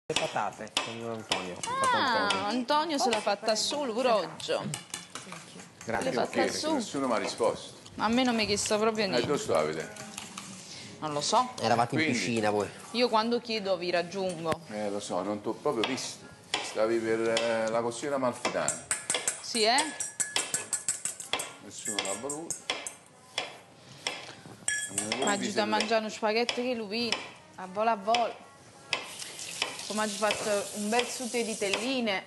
Le patate, signor Antonio. Antonio se l'ha fatta su l'uroggio. Grazie. Le fatta su. Nessuno mi ha risposto. Ma a me non mi ha chiesto proprio niente. Dove stavi? Non lo so. Eravate in Quindi? piscina voi. Io quando chiedo vi raggiungo. Lo so, non ti ho proprio visto. Stavi per la Costiera Amalfitana. Sì, eh? Nessuno l'ha voluto. Mi ha aiutato a mangiare uno spaghetto che lupino. A vola. Poi mi ha fatto un bel sute di telline.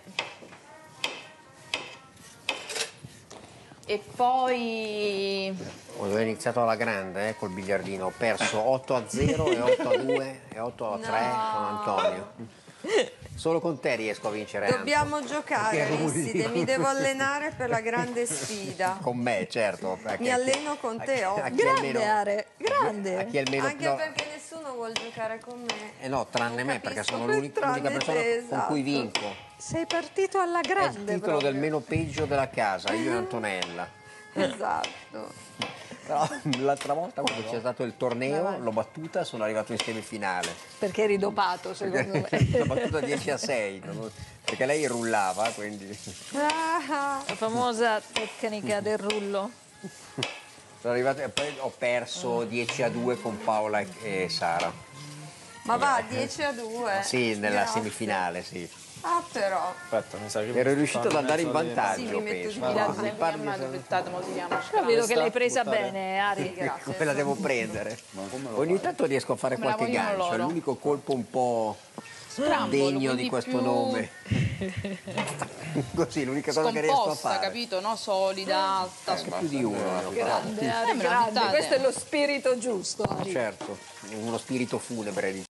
E poi... Quando ho iniziato alla grande col biliardino ho perso 8-0 e 8-2 e 8-3 con Antonio. Solo con te riesco a vincere. Dobbiamo giocare, Aristide, mi devo allenare per la grande sfida. Con me, certo. Mi alleno con te, Grande Are, grande. A chi almeno, anche no, perché nessuno vuole giocare con me. no, tranne Non me, perché capisco sono per l'unica tranne persona te, con cui esatto. vinco. Sei partito alla È il grande titolo proprio. del meno peggio della casa, io e Antonella. Esatto. Però l'altra volta quando c'è stato il torneo l'ho battuta, sono arrivato in semifinale. Perché eri dopato, secondo me. L'ho battuta 10-6, perché lei rullava, quindi Ah, La famosa tecnica del rullo. sono arrivato e poi ho perso 10-2 con Paola e Sara. ma va, 10-2. Sì, nella Grazie. semifinale, sì. Ah, però. Aspetta, mi sa che Ero riuscito ad andare in Sì, vantaggio, mi metto penso. di Mi là. dà sempre chiamato, aspettate, mo tiriamo Però vedo che l'hai presa buttare. bene, Ari. Grazie. Me la devo prendere. Ogni tanto riesco a fare Come la qualche vogliono gancio, è loro. l'unico colpo un po' Scramble, degno di quindi questo più nome. Così, l'unica cosa che riesco a scomposta, fare. capito? No? Solida, alta. Più di uno, Grande, Ari, me la grande. dittate. Questo è lo spirito giusto, Ari. certo, uno spirito funebre.